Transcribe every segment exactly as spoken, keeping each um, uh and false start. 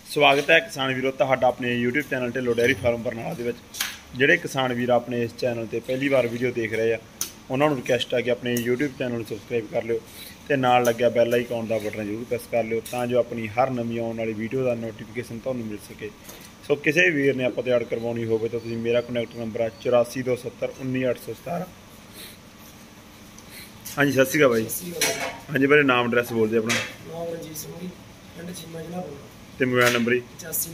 स्वागत है किसान वीरों तुहाडा अपने YouTube channel Dhillon dairy farm Barnala दे विच। जिहड़े किसान वीर अपने इस चैनल ते पहली बार वीडियो देख रहे हैं उन्होंने रिक्वेस्ट है कि अपने यूट्यूब चैनल सबसक्राइब कर लियो ते नाल लग्या बैल आइकॉन का बटन जरूर प्रेस कर लियो तां जो अपनी हर नवीं आउण वाली वीडियो का नोटिफिकेशन तुहानूं मिल सके। सो किसी भी वीर ने आपां तैयार करवाउणी होवे तां तुसीं मेरा कनैक्ट नंबर है चौरासी दो सत्तर उन्नी अठ सौ सतारा। हाँ जी सत श्री अकाल भाई। हाँ जी मेरे नाम एड्रैस बोल दे अपना तो मोबाइल नंबर ही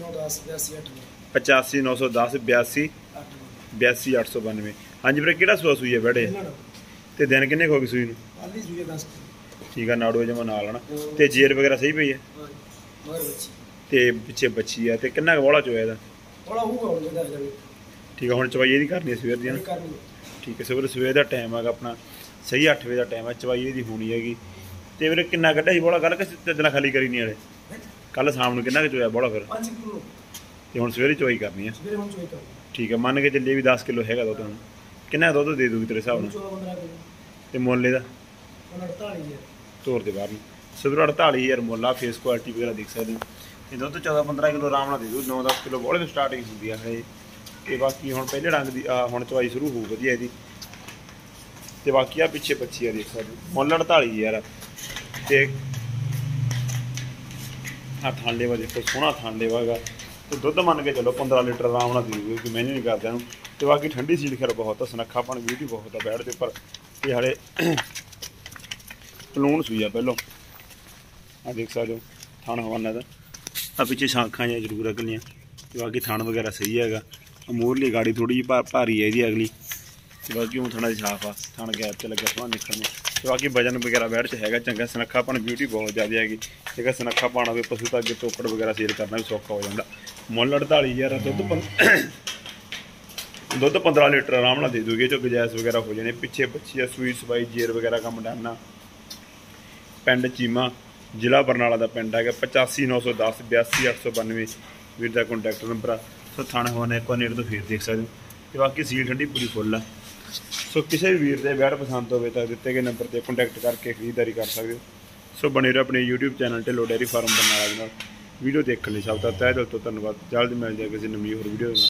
पचासी नौ सौ दस बयासी बयासी अठ सौ बानवे। हाँ जी फिर कि सूआ सूई है बैठे तो दिन किन्ने हो गए सूई नूं? ठीक है नाड़ू जमा नाल है ना तो जेर वगैरह सही पई है तो पिछे बची है तो किन्ना बौला चोया ठीक है। हुण चवाई ਇਹਦੀ करनी है सवेर दी ना ठीक है। सवेरे सवेर का टाइम है अपना सही अठ बजे का टाइम है चवाई ਇਹਦੀ होनी हैगी तो फिर किन्ना कड्ढिया सी बौला कल कि चजना खाली करी नहीं वाले कल शाम को किन्ना चोया बौला फिर तो हुण सवेरे चवाई करनी है ठीक है। मान के चलिए भी दस किलो हैगा दुध हुण किन्ना दुध दे दूगी तेरे हिसाब नाल तो मुल ਇਹਦਾ तौर के बाहर सवेरे अड़ताली हज़ार मुल आ फेस क्वालिटी वगैरह देख सकते हो। दुध चौदह पंद्रह किलो आराम नाल दे दू नौ दस किलो बौले तो स्टार्टिंग होंदी है हले तो बाकी हुण पहले रंग की हुण चवाई शुरू हो वधिया इहदी तो बाकी आ पिछे पच्छी है देख सकते हो मुल अड़ताली हज़ार तो आ थान लेवा देखो सोहना थान लेवा है तो दुध मन के चलो पंद्रह लीटर आराम नाल दे दूगी कि मैंने नहीं करता तो बाकी ठंडी सील खैर बहुत है सुनखापन ब्यूटी बहुत है बैठ के पर ये हले पलून सूई है पहलों आ देख सकते हो थान हवाना का आ पिछे शाखा जहाँ जरूर है कलियाँ तो बाकी थान वगैरह सही है मूरली गाड़ी थोड़ी जी भारी है जी अगली तो बाकी हूँ थोड़ा साफ आ थान गैप च लगे सुहा निकल में तो बाकी वजन वगैरह बैठ च है चंगा सुनखापन ब्यूटी बहुत ज़्यादा हैगी जेकर सुनखापन हो पशु तो अगे टोकड़ वगैरह सेल करना भी सौखा हो जाता। मुल अड़ताली हज़ार दुध दुध पंद्रह लीटर आराम नाल दे दूगी जो गुजाइश वगैरह हो जाने पिछे बच्ची है सूई सवाई जेर वगैरह काम डाना पिंड चीमा जिला बरनाला का पिंड है पचासी नौ सौ दस बयासी अठ सौ बानवे वीर का कॉन्टैक्ट नंबर आ। सो थाने होने एक बार नेड़ तो फिर देख सकते हो बाकी सील ठंडी पूरी फुल है। सो किसी भी वीर के बैठ पसंद हो तो दिते गए नंबर पर कॉन्टैक्ट करके खरीदारी कर सकते हो। सो बने रहो अपने YouTube channel Dhillon dairy farm Barnala video देखने सब तक तह दिल तो धन्यवाद। जल्द मिल जाए किसी नवी होर वीडियो।